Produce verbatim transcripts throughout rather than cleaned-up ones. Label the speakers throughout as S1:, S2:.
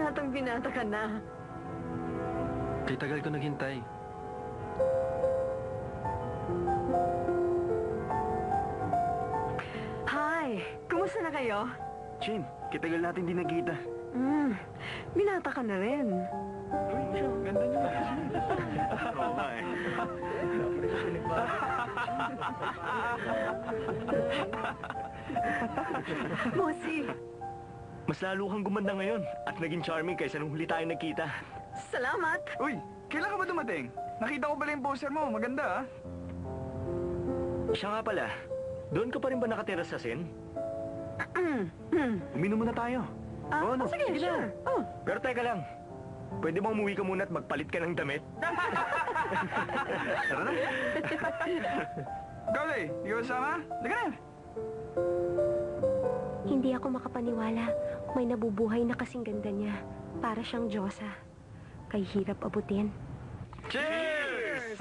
S1: binatang binata ka na.
S2: Kay tagal ko naghintay.
S1: Hi! Kumusta na kayo?
S3: Chin, kitagal natin din nagkita.
S1: Hmm, binata ka na rin.
S3: Uy, siya, ganda niya. Oo nga eh.
S1: Mosi,
S3: Mas lalo kang gumanda ngayon at naging charming kaysa nung huli tayo nagkita.
S1: salamat.
S4: Uy, kailan ka ba dumating? Nakita ko pala yung poster mo. Maganda, ah.
S3: Siya nga pala, doon ka pa rin ba nakatira sa Sen?
S1: Hmm, hmm.
S3: Uminom muna tayo.
S1: Ah,
S3: Oo, no?
S1: sige,
S3: Sige na.
S1: sure. Oh,
S3: Pero teka lang, pwede bang umuwi ka muna at magpalit ka ng damit? Tara na.
S4: Ikaw, Lay. Ikaw sama? Laga na.
S5: Hindi ako makapaniwala. May nabubuhay na kasing ganda niya. Para siyang Diyosa. Kay hirap abutin.
S3: Cheers!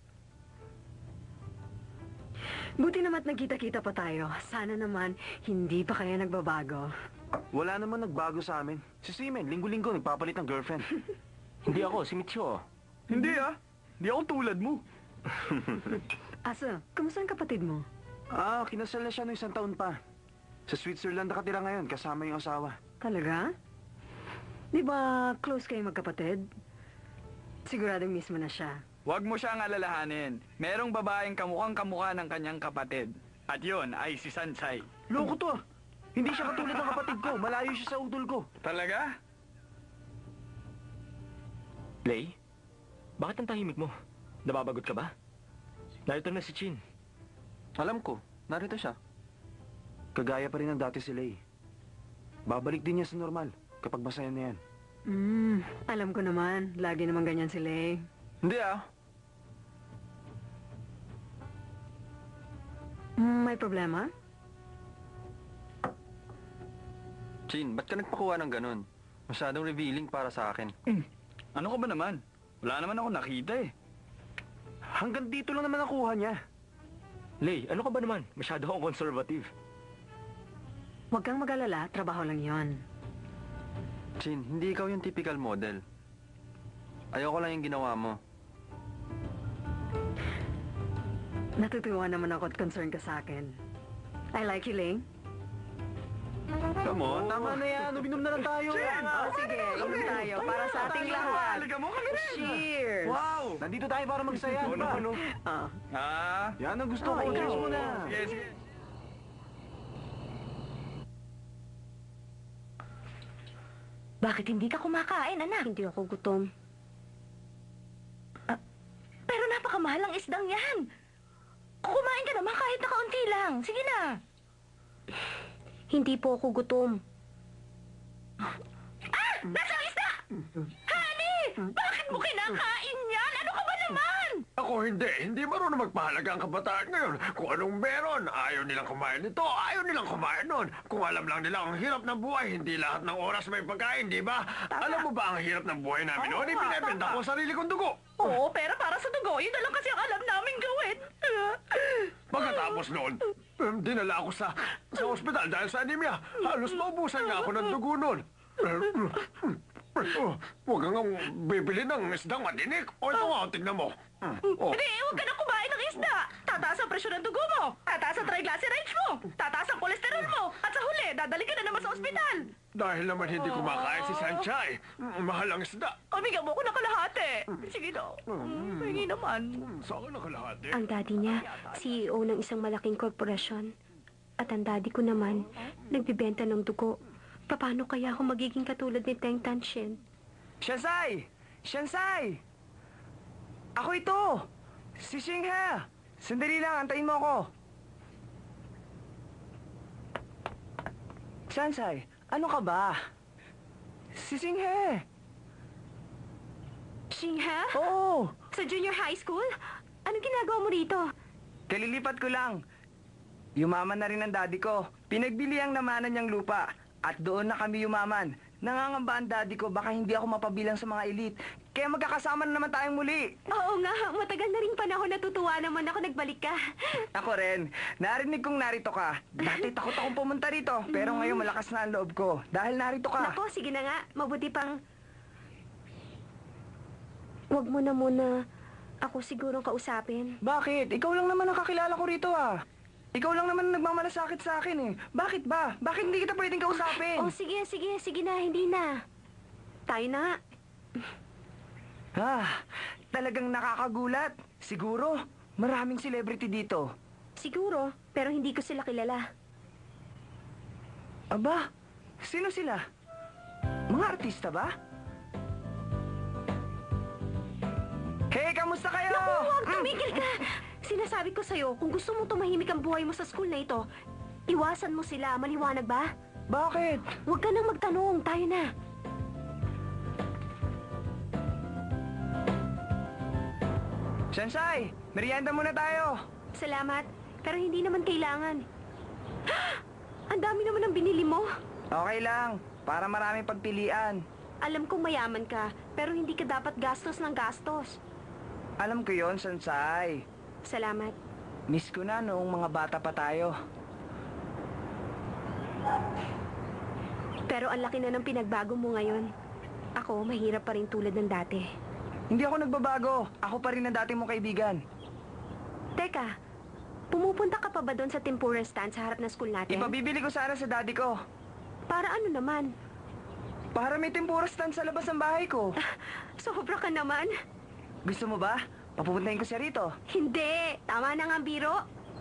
S1: buti naman nagkita-kita pa tayo. Sana naman, hindi pa kaya nagbabago.
S3: Wala naman nagbago sa amin. Si Simen, linggo-linggo nagpapalit ng girlfriend. Hindi ako, si Micho.
S4: Hindi, ah. Hindi ako tulad mo.
S1: Asa, kumusta ang kapatid mo?
S3: Ah, kinasal na siya noong isang taon pa. Sa Switzerland nakatira ngayon, kasama yung asawa.
S1: Talaga? Di ba close kayo magkapatid? Siguradong mismo na siya.
S4: Huwag mo siyang alalahanin. Merong babaeng kamukhang kamukha ng kanyang kapatid. At yon ay si Sansay.
S3: Loko to ah. Hindi siya katulad ng kapatid ko. Malayo siya sa udol ko.
S4: Talaga?
S3: Lay, bakit ang tahimik mo? Nababagot ka ba? Narito na si Chin.
S2: Alam ko, narito siya.
S3: Kagaya pa rin ng dati si Lay. Babalik din niya sa normal kapag masaya na yan.
S1: Hmm, alam ko naman. Lagi naman ganyan sila eh.
S2: Hindi ah.
S1: Hmm, may problema?
S2: Chin, ba't ka nagpakuha ng ganun? Masyadong revealing para sa akin.
S4: Ano ka ba naman? Wala naman ako nakita eh.
S3: Hanggang dito lang naman nakuha niya. Lay, ano ka ba naman? Masyado akong conservative.
S1: Huwag kang mag-alala, trabaho lang yon.
S2: Chin, hindi ikaw yung typical model. Ayoko lang yung ginawa mo.
S1: Natutuwa naman ako at concerned ka sa akin. I like you, Ling.
S3: Come on, tama na yan. Uminom na lang tayo.
S4: Chin!
S1: Oh, sige, inom tayo para sa ating lahat.
S4: Halika mo kami rin.
S1: Cheers!
S3: Wow! Nandito tayo para magsaya.
S4: Oo
S3: Ano ba?
S4: naman, oh.
S1: Ah,
S4: Ah.
S3: Yan ang gusto
S1: Oh,
S3: ko.
S1: ikaw.
S3: Cheers muna.
S4: Sige, sige.
S5: Bakit hindi ka kumakain, anak? Hindi ako gutom. Ah, pero napakamahal ang isdang yan. Kumain ka naman kahit na kaunti lang. Sige na. Hindi po ako gutom. Ah! Nasa ang isda! Honey! Bakit mo kinakain yan? Ano ka ba naman?
S6: Ako hindi. Hindi marunong magpahalaga ang kabataan ngayon. Kung anong meron, ayaw nilang kumain nito, ayaw nilang kumain nun. Kung alam lang nila ang hirap ng buhay, hindi lahat ng oras may pagkain, di ba? Alam mo ba ang hirap ng buhay namin
S5: Oo
S6: noon?
S5: nga,
S6: Ibinebenta
S5: tama.
S6: ko ang sarili kong dugo.
S5: Oo, pero para sa dugo, yun na lang kasi ang alam namin gawin.
S6: Pagkatapos noon, um, dinala ako sa sa ospital dahil sa anemia. Halos maubusan nga ako ng dugo noon. Oh, huwag kang bibili ng isdang matinik. O ito nga, tignan mo. Oh.
S5: Hindi, huwag ka na kumain ng isda. Tataas ang presyon ng dugo mo. Tataas ang triglycerides mo. Tataas ang kolesterol mo. At sa huli, dadali ka na naman sa ospital.
S6: Dahil naman hindi kumakain si Sanchay. Mahal ang isda.
S5: Amiga mo ko na kalahati. Sige na. Mm, Hingi naman.
S6: Sa akin ang kalahati.
S5: Ang daddy niya, C E O ng isang malaking korporasyon. At ang daddy ko naman, nagbibenta ng dugo. Paano kaya ako magiging katulad ni Teng Tanshin?
S4: Shansai! Shansai! Ako ito! Si Xinghe! Sandali lang, antayin mo ako. Shansai, ano ka ba? Si Xinghe!
S5: Xinghe?
S4: Oo!
S5: Sa junior high school? Ano ginagawa mo rito?
S4: Kalilipat ko lang. Yumaman na rin ang daddy ko. Pinagbili ang namanan niyang lupa. At doon na kami yumaman.
S7: nangangamba ang daddy ko baka hindi ako mapabilang sa mga elite. Kaya magkakasama na naman tayong muli.
S5: Oo nga, matagal na rin panahon natutuwa naman ako nagbalik ka.
S7: Ako rin. Narinig kong narito ka. Dati takot akong pumunta rito. Pero ngayon malakas na ang loob ko. Dahil narito ka.
S5: Nako, sige na nga. Mabuti pang... Huwag mo na muna ako sigurong kausapin.
S7: Bakit? Ikaw lang naman ang kakilala ko rito ah. Ikaw lang naman ang nagmamalasakit sa akin eh. Bakit ba? Bakit hindi kita pwedeng kausapin?
S5: Oh, sige, sige, sige na, hindi na. Tayo na nga.
S7: Ah, talagang nakakagulat. Siguro, maraming celebrity dito.
S5: Siguro, pero hindi ko sila kilala.
S7: Aba, sino sila? Mga artista ba? Hey, kamusta kayo?
S5: Naku, huwag tumigil ka! Sinasabi ko sa'yo, kung gusto mo tumahimik ang buhay mo sa school na ito, iwasan mo sila, maliwanag ba?
S7: Bakit?
S5: Huwag ka nang magtanong, tayo na.
S7: Sensei, merienda muna tayo.
S5: Salamat, pero hindi naman kailangan. Ang dami naman ang binili mo.
S7: Okay lang, para maraming pagpilian.
S5: Alam kong mayaman ka, pero hindi ka dapat gastos ng gastos.
S7: Alam ko yon, Sensei.
S5: Salamat.
S7: Miss ko na noong mga bata pa tayo.
S5: Pero ang laki na ng pinagbago mo ngayon. Ako, mahirap pa rin tulad ng dati.
S7: Hindi ako nagbabago. Ako pa rin ang dati mong kaibigan.
S5: Teka, pumupunta ka pa ba doon sa tempura stand sa harap ng school natin?
S7: Ipabibili ko sana sa daddy ko.
S5: Para ano naman?
S7: Para may tempura stand sa labas ng bahay ko.
S5: Sobra ka naman.
S7: Gusto mo ba? Papupuntahin ko siya rito.
S5: Hindi, tama na nga ang biro.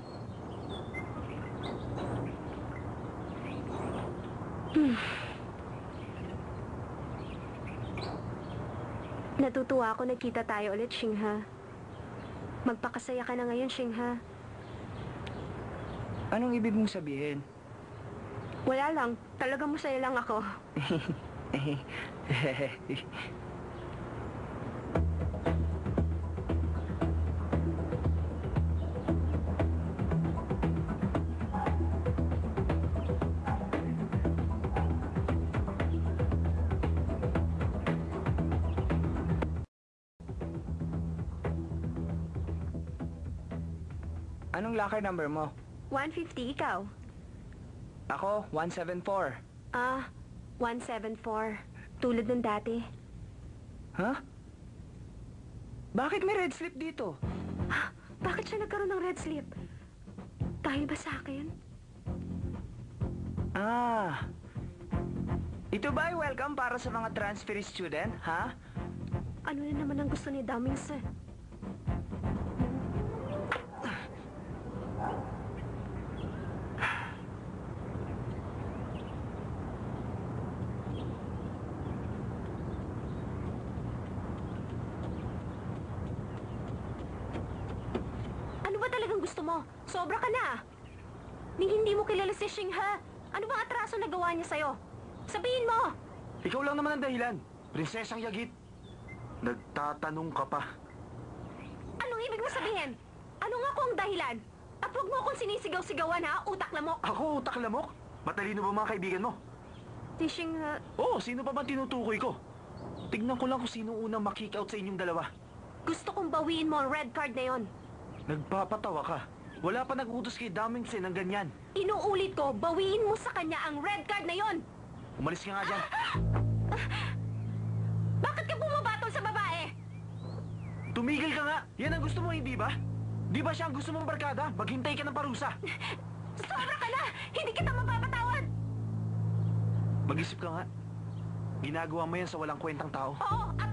S5: Hmm. Natutuwa ako nagkita tayo ulit, Shingha. Magpakasaya ka na ngayon, Shingha.
S7: Anong ibig mong sabihin?
S5: Wala lang, talagang masaya lang ako.
S7: Anong locker number mo?
S5: one fifty, ikaw?
S7: Ako, one seven four.
S5: Ah, one seven four. Tulad ng dati.
S7: Huh? Bakit may red slip dito?
S5: Bakit siya nagkaroon ng red slip? Dahil ba sa akin?
S7: Ah. Ito ba ay welcome para sa mga transferee student, ha?
S5: Ano na naman ang gusto ni Damings? eh? Ano ba talagang gusto mo? Sobra ka na. Ning hindi mo kilala si Shingha. Ano bang atraso na gawa niya sa'yo? Sabihin mo!
S3: Ikaw lang naman ang dahilan. Prinsesang Yagit. Nagtatanong ka pa.
S5: Anong ibig mo sabihin? Ano nga ko ang dahilan? At huwag mo akong sinisigaw-sigawan ha, utak lamok.
S3: Ako, utak lamok? Matalino ba mga kaibigan mo?
S5: Si Shingha,
S3: Oo, sino pa ba tinutukoy ko? Tignan ko lang kung sino unang makick out sa inyong dalawa.
S5: gusto kong bawiin mo ang red card na yon.
S3: Nagpapatawa ka. Wala pa nag-utos kay Damingsen ng ganyan.
S5: Inuulit ko, bawiin mo sa kanya ang red card na yon.
S3: Umalis ka nga dyan.
S5: Bakit ka bumabatol sa babae?
S3: Tumigil ka nga. Yan ang gusto mo, hindi ba? Di ba siya ang gusto mong barkada? Maghintay ka ng parusa.
S5: Sobra ka na! Hindi kita mapapatawad!
S3: Mag-isip ka nga. Ginagawa mo yan sa walang kwentang tao.
S5: Oo, at